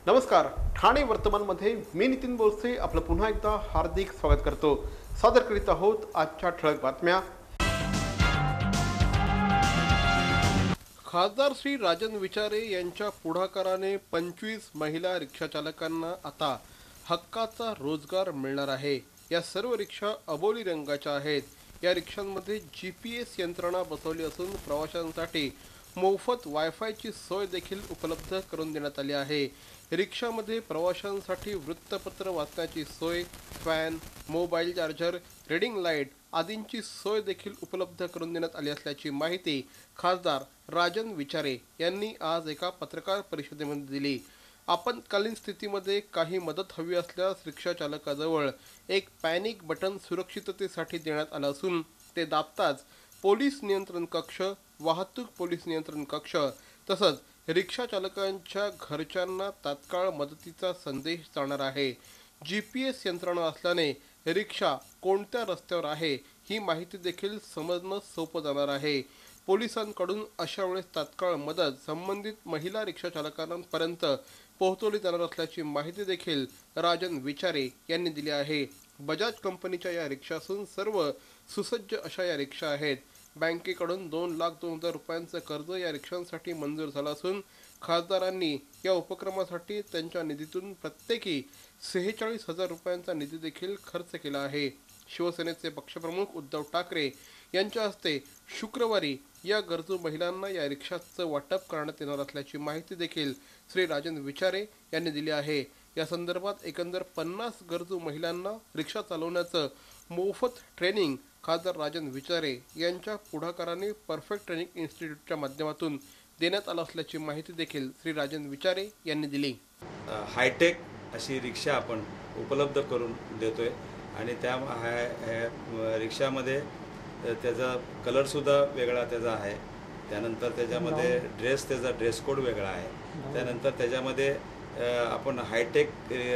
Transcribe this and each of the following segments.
नमस्कार. ठाणे वर्तमानमध्ये मी नितीन बोरसे आपलं पुन्हा एकदा हार्दिक स्वागत करतो. सादर करीत आहोत आजच्या ठळक बातम्या. खासदार श्री राजन विचारे यांच्या पुढाकाराने 25 महिला रिक्षा चालकांना आता हक्काचा रोजगार मिळणार आहे. या सर्व रिक्षा अबोली रंगाच्या आहेत. या रिक्षांमध्ये GPS यंत्रणा बसवली असून प्रवाशांसाठी मोफत वायफायची सोय देखील उपलब्ध करून देण्यात आली आहे. रिक्षामध्ये प्रवाशांसाठी वृत्तपत्र वाचण्याची सोय, fan, mobile charger, reading light आदींची सोय देखील उपलब्ध करून देण्यात आली असल्याची माहिती खासदार राजन विचारे यांनी आज एका पत्रकार परिषदेमध्ये दिली. आपत्कालीन स्थितीमध्ये काही मदत हवी असल्यास रिक्षा चालकाजवळ एक पॅनिक बटन सुरक्षिततेसाठी देण्यात आलं असून ते दाबताच पोलीस नियंत्रण कक्ष, वाहतूक पोलीस नियंत्रण कक्ष तसंच रिक्षा चालकांच्या घरच्यांना तात्काळ मदतीचा संदेश जाणार आहे. GPS यंत्रणा असल्याने रिक्षा कोणत्या रस्त्यावर आहे ही माहिती देखील समजणं सोपं जाणार आहे. पोलिसांकडून अशा वेळेस तात्काळ मदत संबंधित महिला रिक्षा चालकांपर्यंत पोहोचवली जाणार असल्याची माहिती देखील राजन विचारे यांनी दिली आहे. बजाज कंपनीच्या या रिक्षा असून सर्व सुसज्ज अशा या रिक्षा आहेत. बँकेकडून 2,02,000 रुपयांचं कर्ज या रिक्षांसाठी मंजूर झालं असून खासदारांनी या उपक्रमासाठी त्यांच्या निधीतून प्रत्येकी 46,000 रुपयांचा निधी देखील खर्च केला आहे. शिवसेनेचे पक्षप्रमुख उद्धव ठाकरे यांच्या हस्ते शुक्रवारी या गरजू महिलांना या रिक्षाचं वाटप करण्यात येणार असल्याची माहिती देखील श्री राजन विचारे यांनी दिली आहे. या संदर्भात एकंदर 50 गरजू महिलांना रिक्षा चालवण्याचं मोफत ट्रेनिंग खासदार राजन विचारे यांच्या पुढाकाराने परफेक्ट ट्रेनिंग इन्स्टिट्यूटच्या माध्यमातून देण्यात आलं असल्याची माहिती देखील श्री राजन विचारे यांनी दिली. हायटेक अशी रिक्षा आपण उपलब्ध करून देतोय आणि त्या रिक्षामध्ये त्याचा कलरसुद्धा वेगळा त्याचा आहे. त्यानंतर त्याच्यामध्ये त्याचा ड्रेस कोड वेगळा आहे. त्यानंतर त्याच्यामध्ये आपण हायटेक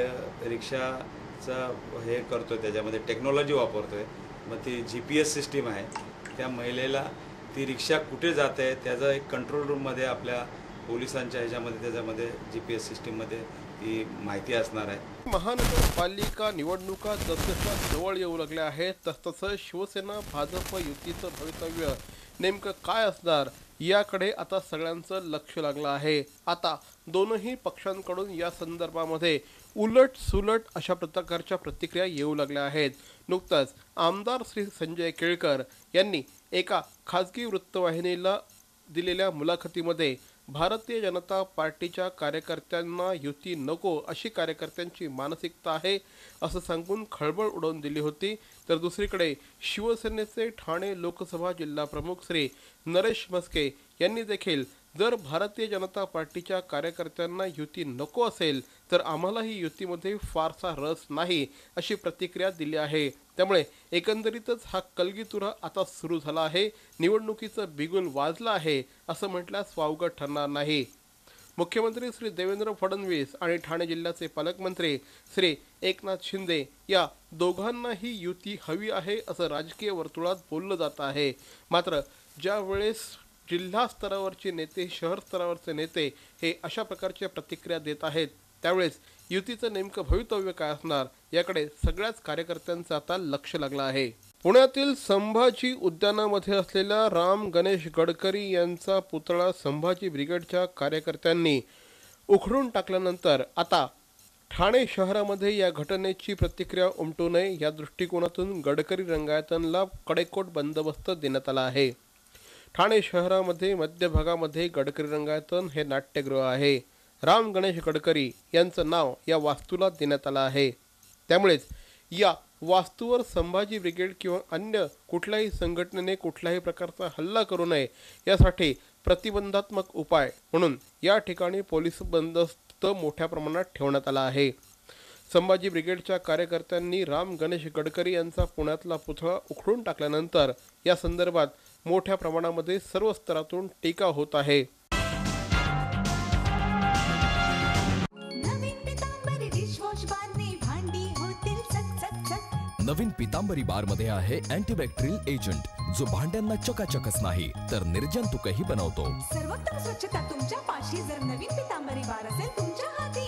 रिक्षाचा हे करतोय, त्याच्यामध्ये टेक्नॉलॉजी वापरतोय. मग ती GPS सिस्टीम आहे. त्या महिलेला ती रिक्षा कुठे जाते त्याचा एक कंट्रोल रूममध्ये आपल्या पोलिसांच्या ह्याच्यामध्ये त्याच्यामध्ये GPS सिस्टीममध्ये ती माहिती असणार आहे. महानगरपालिका निवडणुका जसजशा जवळ येऊ लागल्या आहेत तसतसं शिवसेना भाजप युतीचं भवितव्य नेमकं काय असणार याकडे आता सगळ्यांचं लक्ष लागलं आहे. आता दोनही पक्षांकडून या संदर्भामध्ये उलट सुलट अशा प्रकारच्या प्रतिक्रिया येऊ लागल्या आहेत. नुकताच आमदार श्री संजय केळकर यांनी एका खाजगी वृत्तवाहिनीला दिलेल्या मुलाखतीमध्ये भारतीय जनता पार्टीच्या कार्यकर्त्यांना युती नको अशी कार्यकर्त्यांची मानसिकता आहे असं सांगून खळबळ उडवून दिली होती. तर दुसरीकडे शिवसेनेचे ठाणे लोकसभा जिल्हा प्रमुख श्री नरेश म्हस्के यांनी देखील जर भारतीय जनता पार्टीच्या कार्यकर्त्यांना युती नको असेल तर आम्हालाही युतीमध्ये फारसा रस नाही अशी प्रतिक्रिया दिली आहे. त्यामुळे एकंदरीतच हा कलगीतुरा आता सुरू झाला आहे. निवडणुकीचं बिगुल वाजलं आहे असं म्हटल्यास वावगं ठरणार नाही. मुख्यमंत्री श्री देवेंद्र फडणवीस आणि ठाणे जिल्ह्याचे पालकमंत्री श्री एकनाथ शिंदे या दोघांनाही युती हवी आहे असं राजकीय वर्तुळात बोललं जात आहे. मात्र ज्या वेळेस जिल्हा स्तरावरचे नेते, शहर स्तरावरचे नेते हे अशा प्रकारच्या प्रतिक्रिया देत आहेत त्यावेळेस युतीचं नेमकं भवितव्य काय असणार याकडे सगळ्याच कार्यकर्त्यांचं आता लक्ष लागलं आहे. पुण्यातील संभाजी उद्यानामध्ये असलेल्या राम गणेश गडकरी यांचा पुतळा संभाजी ब्रिगेडच्या कार्यकर्त्यांनी उखडून टाकल्यानंतर आता ठाणे शहरामध्ये या घटनेची प्रतिक्रिया उमटू नये या दृष्टिकोनातून गडकरी रंगायतनला कडेकोट बंदोबस्त देण्यात आला आहे. ठाणे शहरामध्ये मध्यभागामध्ये गडकरी रंगायतन हे नाट्यगृह आहे. राम गणेश गडकरी यांचं नाव या वास्तूला देण्यात आलं आहे. त्यामुळेच या वास्तूवर संभाजी ब्रिगेड किंवा अन्य कुठल्याही संघटनेने कुठल्याही प्रकारचा हल्ला करू नये यासाठी प्रतिबंधात्मक उपाय म्हणून या ठिकाणी पोलीस बंदोबस्त मोठ्या प्रमाणात ठेवण्यात आला आहे. संभाजी ब्रिगेडच्या कार्यकर्त्यांनी राम गणेश गडकरी यांचा पुण्यातला पुतळा उखडून टाकल्यानंतर या संदर्भात मोठ्या प्रमाणामध्ये सर्व स्तरातून टीका होत आहे. नवीन पितांबरी बार मध्ये आहे अँटीबॅक्टेरियल एजंट जो भांड्यांना चकाचकच नाही तर निर्जंतुकही बनवतो। सर्वोत्तम स्वच्छता तुमच्या पाशी, जर नवीन पितांबरी बार असेल तुमच्या हाती।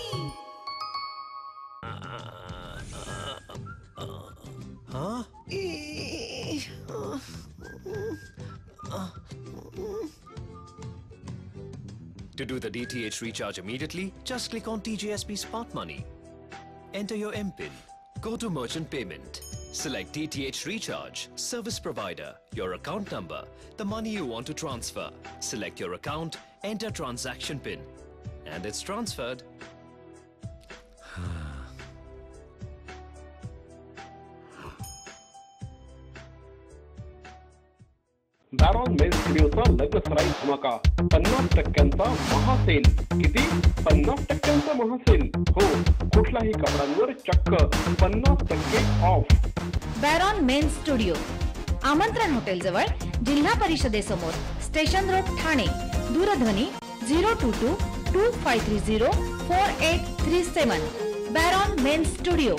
To do the DTH recharge immediately, just click on TJSP Smart Money. Enter your MPIN. Go to Merchant Payment. Select DTH Recharge, Service Provider, your account number, the money you want to transfer. Select your account, enter transaction PIN, and it's transferred. Baron men's स्टुडिओचा लग्नसराई धमाका 50% महासेल। किती? 50% महासेल। हो, कुठल्याही कपड्यांवर चक्क 50% off. Baron men's studio, Amantran hotel जवळ, जिल्हा परिषदेसमोर, स्टेशन रोड, ठाणे। दूरध्वनी 02225304837। बॅरॉन मेन्स स्टुडिओ।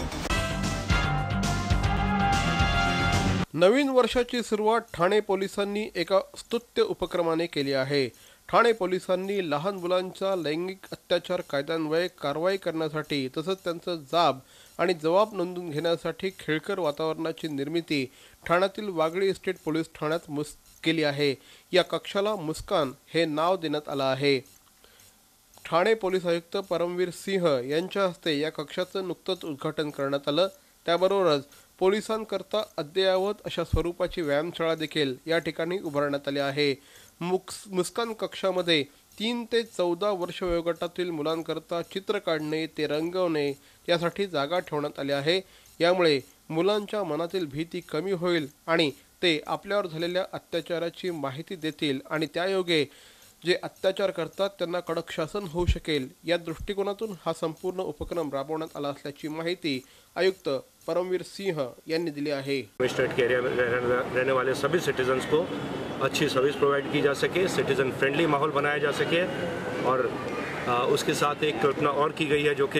नवीन वर्षाची सुरुवात ठाणे पोलिसांनी एका स्तुत्य उपक्रमाने केली आहे। ठाणे पोलिसांनी लहान मुलांच्या लैंगिक अत्याचार कायद्यान्वये कारवाई करण्यासाठी तसंच त्यांचा जाब आणि जबाब नोंदवून घेण्यासाठी खेळकर वातावरणाची निर्मिती ठाण्यातील वागळी इस्टेट पोलीस ठाण्यात केली आहे। या कक्षाला मुस्कान हे नाव देण्यात आलं आहे। ठाणे पोलीस आयुक्त परमवीर सिंह यांच्या हस्ते या कक्षाचं नुकतंच उद्घाटन करण्यात आलं। त्याबरोबरच पोलिसांकरता अद्ययावत अशा स्वरूपाची व्यायामशाळा देखील या ठिकाणी उभारण्यात आली आहे। मुस्कान कक्षामध्ये 3 ते 14 वर्ष वयोगटातील मुलांकरता चित्र काढणे ते रंगवणे यासाठी जागा ठेवण्यात आली आहे। यामुळे मुलांच्या मनातील भीती कमी होईल आणि ते आपल्यावर झालेल्या अत्याचाराची माहिती देतील आणि त्यायोगे जे अत्याचार करतात त्यांना कडक शासन होऊ शकेल। या दृष्टिकोनातून हा संपूर्ण उपक्रम राबवण्यात आला असल्याची माहिती आयुक्त परमवीर सिंह यांनी दिली है। स्टेट के एरिया में रहने वाले सभी सिटीजन्स को अच्छी सर्विस प्रोवाइड की जा सके, सिटीजन फ्रेंडली माहौल बनाया जा सके और उसके साथ एक कल्पना और की गई है जो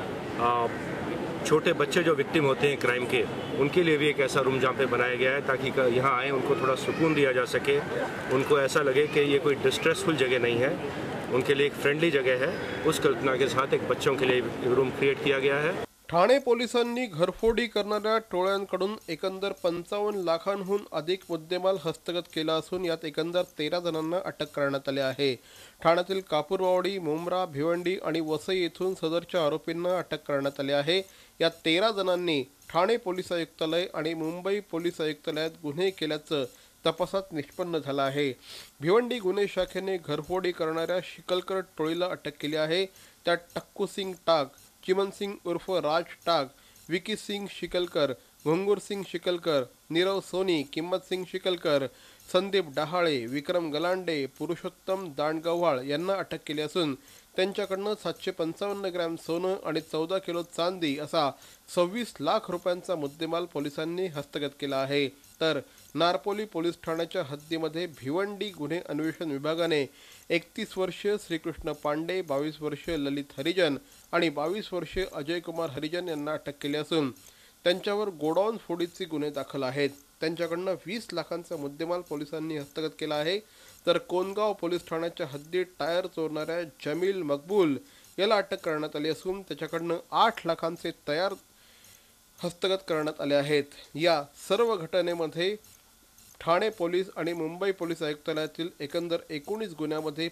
छोटे बच्चे जो विक्टिम होते हैं क्राइम के, उनके लिए भी एक ऐसा रूम जहाँ पे बनाया गया है ताकि यहाँ आए उनको थोड़ा सुकून दिया जा सके, उनको ऐसा लगे कि ये कोई डिस्ट्रेसफुल जगह नहीं है, उनके लिए एक फ्रेंडली जगह है। उस कल्पना के साथ एक बच्चों के लिए एक रूम क्रिएट किया गया है। ठाणे पोलिसांनी घरफोडी करणाऱ्या टोळ्यांकडून एकंदर 55 लाखांहून अधिक मुद्देमाल हस्तगत केला असून यात एकंदर 13 जणांना अटक करण्यात आली आहे। ठाण्यातील कापूरवाडी, मुंब्रा, भिवंडी आणि वसई येथून सदरच्या आरोपींना अटक करण्यात आली आहे। या 13 जणांनी ठाणे पोलीस आयुक्तालय आणि मुंबई पोलीस आयुक्तालयात गुन्हे केल्याचं तपासात निष्पन्न झालं आहे। भिवंडी गुन्हे शाखेने घरफोडी करणाऱ्या शिकलकर टोळीला अटक केली आहे। त्यात टक्कू सिंग टाक, चिमन सिंग उर्फ राज टाक, विकी सिंग शिकलकर, घुंगूर सिंग शिकलकर, नीरव सोनी, किम्मत सिंग शिकलकर, संदीप डहाळे, विक्रम गलांडे, पुरुषोत्तम दांडगव्हाळ यांना अटक केली असून त्यांच्याकडनं 755 ग्रॅम सोनं आणि 14 किलो चांदी असा 26 लाख रुपयांचा मुद्देमाल पोलिसांनी हस्तगत केला आहे। तर नारपोली पोलीस ठाण्याच्या हद्दीमध्ये भिवंडी गुन्हे अन्वेषण विभागाने 31 वर्षीय श्रीकृष्ण पांडे, 22 वर्षीय ललित हरिजन आणि 22 वर्षीय अजय कुमार हरिजन यांना अटक केली असून त्यांच्यावर गोडाऊन फोडीचे गुन्हे दाखल आहेत। त्यांच्याकडनं 20 लाखांचा मुद्देमाल पोलिसांनी हस्तगत केला आहे। तर कोनगाव पोलीस ठाण्याच्या हद्दीत टायर चोरणाऱ्या जमील मकबूल याला अटक करण्यात आली असून त्याच्याकडनं 8 लाखांचे तयार हस्तगत करण्यात आले आहेत। या सर्व घटनेमध्ये ठाणे पोलीस आणि मुंबई पोलीस आयुक्तालयातील एकंदर 19 गुन्ह्यामध्ये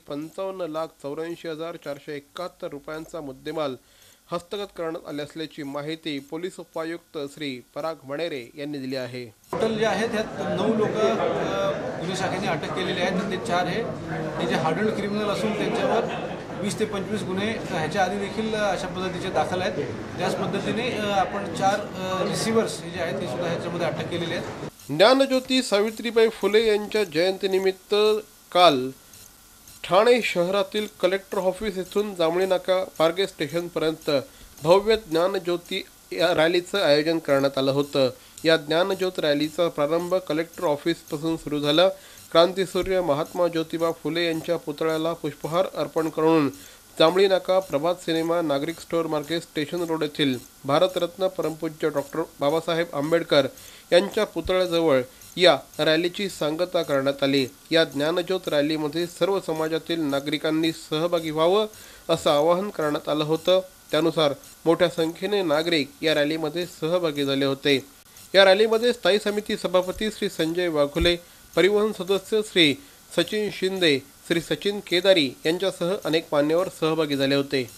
55,84,471 रुपयांचा मुद्देमाल हस्तगत करण्यात आले असल्याची माहिती पोलीस उपायुक्त श्री पराग मणेरे यांनी दिली आहे। टोटल जे आहेत त्यात 9 लोक गुन्हे शाखेने अटक केलेले आहेत। ते 4 हे जे हार्डन क्रिमिनल असून त्यांच्यावर 20 ते 25 गुन्हे ह्याच्या आधी देखील अशा पद्धतीचे दाखल आहेत। त्याच पद्धतीने आपण 4 रिसिव्हर्स जे आहेत ते सुद्धा ह्याच्यामध्ये अटक केलेले आहेत। ज्ञानज्योती सावित्रीबाई फुले यांच्या जयंतीनिमित्त काल ठाणे शहरातील कलेक्टर ऑफिस येथून जांभळी नाका पारगे स्टेशनपर्यंत भव्य ज्ञानज्योती रॅलीचं आयोजन करण्यात आलं होतं। या ज्ञानज्योत रॅलीचा प्रारंभ कलेक्टर ऑफिसपासून सुरू झाला। क्रांतीसूर्य महात्मा ज्योतिबा फुले यांच्या पुतळ्याला पुष्पहार अर्पण करून Jambhali Naka Prabhat cinema Nagrik store market station road येथील भारतरत्न परमपूज्य डॉक्टर बाबासाहेब आंबेडकर यांच्या पुतळ्याजवळ या रॅलीची सांगता करण्यात आली। या ज्ञानज्योत रॅलीमध्ये सर्व समाजातील नागरिकांनी सहभागी व्हावं असं आवाहन करण्यात आलं होतं। त्यानुसार मोठ्या संख्येने नागरिक या रॅलीमध्ये सहभागी झाले होते। या रॅलीमध्ये स्थायी समिती सभापती श्री संजय वाघुले, परिवहन सदस्य श्री सचिन शिंदे, श्री सचिन केदारी यांच्यासह अनेक मान्यवर सहभागी झाले होते।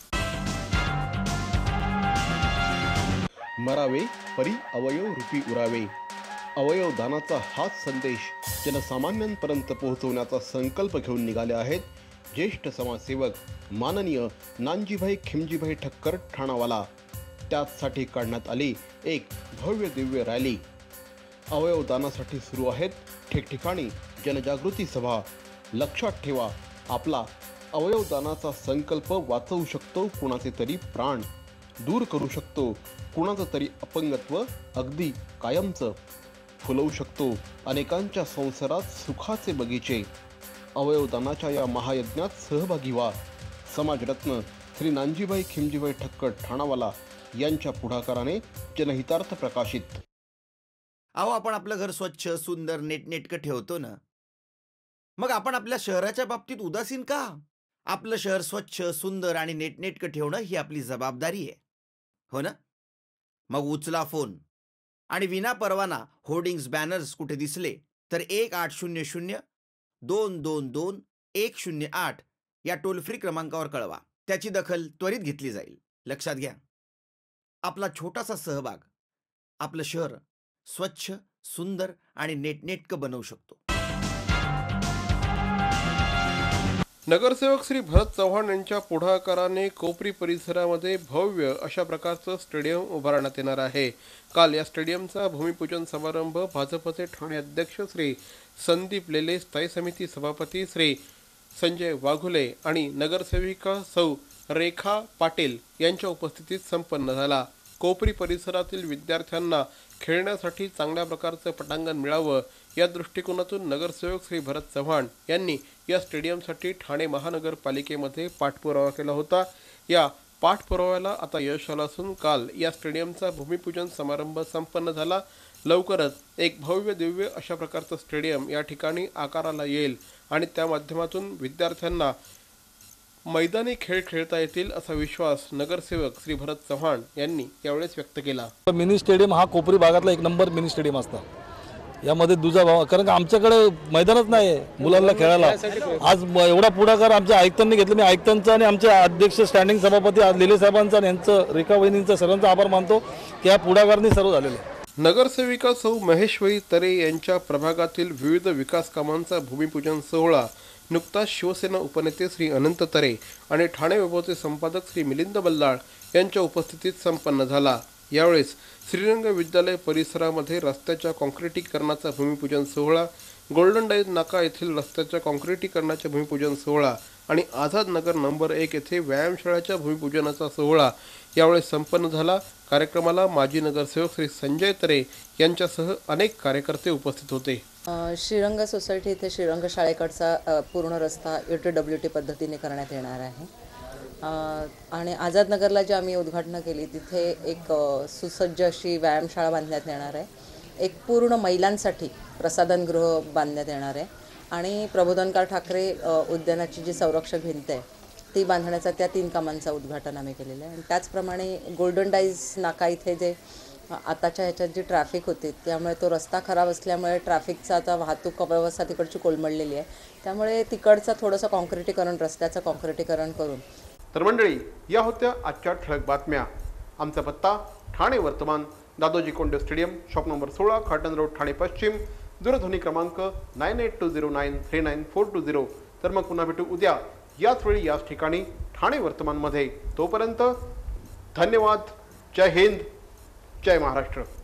मरावे परी अवयव रूपी उरावे, अवयव दानाचा हाच संदेश जनसामान्यांपर्यंत पोहोचवण्याचा संकल्प घेऊन निघाले आहेत ज्येष्ठ समाजसेवक माननीय नानजीभाई खिमजीभाई ठक्कर ठाणावाला। त्यासाठी काढण्यात आली एक भव्य दिव्य रॅली। अवयव दानासाठी सुरू आहेत ठिकठिकाणी जनजागृती सभा। लक्षात ठेवा, आपला अवयव दानाचा संकल्प वाचवू शकतो कुणाचे तरी प्राण, दूर करू शकतो कुणाचं तरी अपंगत्व अगदी कायमचं, फुलवू शकतो अनेकांच्या संसारात सुखाचे बगीचे। अवयवदानाच्या या महायज्ञात सहभागी व्हा। समाजरत्न श्री नानजीभाई खिमजीभाई ठक्कर ठाणावाला यांच्या पुढाकाराने जनहितार्थ प्रकाशित। अहो, आपण आपलं घर स्वच्छ सुंदर नीटनेटकं ठेवतो ना, मग आपण आपल्या शहराच्या बाबतीत उदासीन का? आपलं शहर स्वच्छ सुंदर आणि नीटनेटकं ठेवणं ही आपली जबाबदारी आहे, हो ना? मग उचला फोन आणि विना परवाना होर्डिंग्स बॅनर्स कुठे दिसले तर 1800-222-108 या टोल फ्री क्रमांकावर कळवा। त्याची दखल त्वरित घेतली जाईल। लक्षात घ्या, आपला छोटासा सहभाग आपलं शहर स्वच्छ सुंदर आणि नीटनेटकं बनवू शकतो। नगरसेवक श्री भरत चव्हाण यांच्या पुढाकाराने कोपरी परिसरामध्ये भव्य अशा प्रकारचं स्टेडियम उभारण्यात येणार आहे। काल या स्टेडियमचा भूमिपूजन समारंभ भाजपचे ठाणे अध्यक्ष श्री संदीप लेले, स्थायी समिती सभापती श्री संजय वाघुले आणि नगरसेविका सौ रेखा पाटील यांच्या उपस्थितीत संपन्न झाला। कोपरी परिसरातील विद्यार्थ्यांना खेळण्यासाठी चांगल्या प्रकारचं पटांगण मिळावं या दृष्टिकोनातून नगरसेवक श्री भरत चव्हाण यांनी या स्टेडियमसाठी ठाणे महानगरपालिकेमध्ये पाठपुरावा केला होता। या पाठपुराव्याला आता यश आलं असून काल या स्टेडियमचा भूमिपूजन समारंभ संपन्न झाला। लवकरच एक भव्य दिव्य अशा प्रकारचं स्टेडियम या ठिकाणी आकाराला येईल आणि त्या माध्यमातून विद्यार्थ्यांना मैदानी खेळ खेळता येतील असा विश्वास नगरसेवक श्री भरत चव्हाण यांनी यावेळेस व्यक्त केला। मिनी स्टेडियम हा कोपरी भागातला एक नंबर मिनी स्टेडियम असता। यामध्ये दुजा भाव, कारण का आमच्याकडे मैदानच नाही आहे मुलांना खेळायला। आज एवढा पुढाकार आमच्या आयुक्तांनी घेतला। मी आयुक्तांचा आणि आमचे अध्यक्ष स्टँडिंग सभापती लेले साहेबांचा आणि यांचं रेखा वहिनींचा सर्वांचा आभार मानतो की या पुढाकाराने सर्व झालेलं आहे। नगरसेविका सौ महेश्वरी तरे यांच्या प्रभागातील विविध विकास कामांचा भूमिपूजन सोहळा नुकताच शिवसेना उपनेते श्री अनंत तरे आणि ठाणे विभागाचे संपादक श्री मिलिंद बल्लाळ यांच्या उपस्थितीत संपन्न झाला। यावेळेस श्रीरंग विद्यालय परिसरामध्ये रस्त्याच्या काँक्रिटीकरणाचा भूमिपूजन सोहळा, गोल्डन डाईज नाका येथील रस्त्याच्या काँक्रिटीकरणाचे भूमिपूजन सोहळा आणि आझाद नगर नंबर 1 येथे व्यायामशाळेच्या भूमिपूजनाचा सोहळा यावेळेस संपन्न झाला। कार्यक्रमाला माजी नगरसेवक श्री संजय तरे यांच्यासह अनेक कार्यकर्ते उपस्थित होते। श्रीरंग सोसायटी येथे श्रीरंग शाळेकडचा पूर्ण रस्ता UTWT पद्धतीने करण्यात येणार आहे आणि आझाद नगरला जे आम्ही उद्घाटन केली तिथे एक सुसज्ज अशी व्यायामशाळा बांधण्यात येणार आहे। एक पूर्ण महिलांसाठी प्रसाधनगृह बांधण्यात येणार आहे आणि प्रबोधनकार ठाकरे उद्यानाची जी संरक्षक भिंत आहे ती बांधण्याचा त्या 3 कामांचा उद्घाटन आम्ही केलेलं आहे। आणि त्याचप्रमाणे गोल्डन डाईज नाका इथे जे आताच्या ह्याच्यात जी ट्रॅफिक होती त्यामुळे तो रस्ता खराब असल्यामुळे ट्रॅफिकचा आता वाहतूक व्यवस्था तिकडची कोलमडलेली आहे, त्यामुळे तिकडचं थोडंसं काँक्रिटीकरण रस्त्याचं काँक्रिटीकरण करून। तर मंडळी, या होत्या आजच्या ठळक बातम्या। आमचा पत्ता Thane Vartaman, Dadoji Konde stadium, shop number 16, Khatan road, Thane पश्चिम, दूरध्वनी क्रमांक 9820939420। तर मग पुन्हा भेटू उद्या याच वेळी याच ठिकाणी ठाणे वर्तमानमध्ये। तोपर्यंत धन्यवाद। जय हिंद, जय महाराष्ट्र।